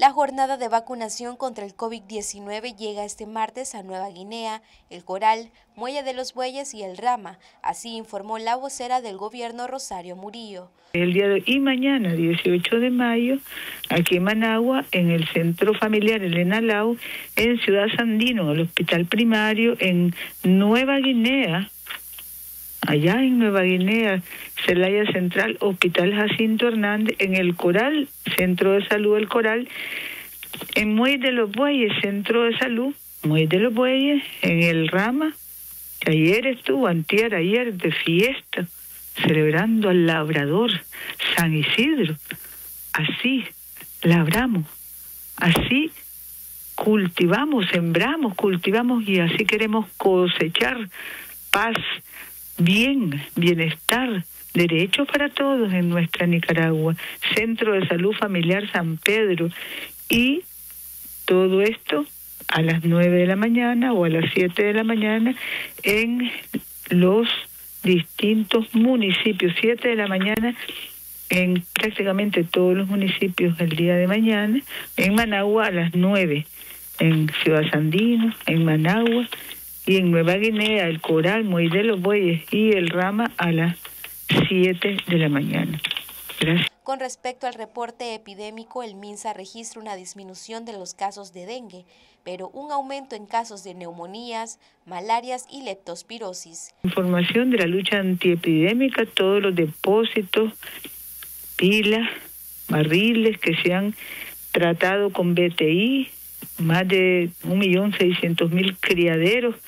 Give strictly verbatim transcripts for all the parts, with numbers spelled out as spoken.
La jornada de vacunación contra el COVID diecinueve llega este martes a Nueva Guinea, El Coral, Muelle de los Bueyes y El Rama, así informó la vocera del gobierno Rosario Murillo. El día de hoy y mañana, dieciocho de mayo, aquí en Managua, en el Centro Familiar Elena Lau, en Ciudad Sandino, el Hospital Primario, en Nueva Guinea, allá en Nueva Guinea, Celaya Central, Hospital Jacinto Hernández, en El Coral, Centro de Salud El Coral, en Muelle de los Bueyes, Centro de Salud, Muelle de los Bueyes, en El Rama, que ayer estuvo, antier, ayer, de fiesta, celebrando al labrador San Isidro. Así labramos, así cultivamos, sembramos, cultivamos y así queremos cosechar paz, bien, bienestar, derechos para todos en nuestra Nicaragua. Centro de Salud Familiar San Pedro. Y todo esto a las nueve de la mañana o a las siete de la mañana en los distintos municipios, siete de la mañana en prácticamente todos los municipios el día de mañana, en Managua a las nueve, en Ciudad Sandino, en Managua y en Nueva Guinea, El Coral, Muelle de los Bueyes y El Rama a las siete de la mañana. Gracias. Con respecto al reporte epidémico, el MINSA registra una disminución de los casos de dengue, pero un aumento en casos de neumonías, malarias y leptospirosis. Información de la lucha antiepidémica, todos los depósitos, pilas, barriles que se han tratado con B T I, más de un millón seiscientos mil criaderos.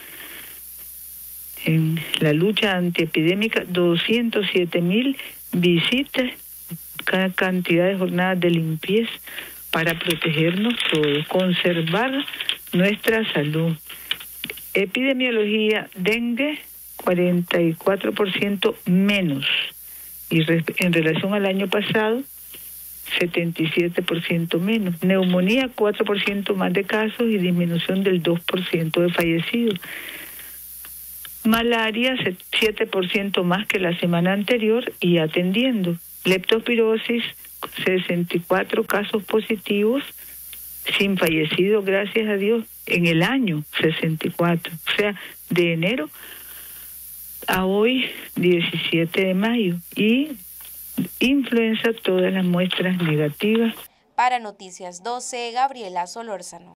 En la lucha antiepidémica, doscientos siete mil visitas, cada cantidad de jornadas de limpieza para protegernos todos, conservar nuestra salud. Epidemiología, dengue, cuarenta y cuatro por ciento menos. Y en relación al año pasado, setenta y siete por ciento menos. Neumonía, cuatro por ciento más de casos y disminución del dos por ciento de fallecidos. Malaria, siete por ciento más que la semana anterior y atendiendo. Leptospirosis, sesenta y cuatro casos positivos, sin fallecidos, gracias a Dios, en el año sesenta y cuatro. O sea, de enero a hoy, diecisiete de mayo. Y influenza, todas las muestras negativas. Para Noticias doce, Gabriela Solórzano.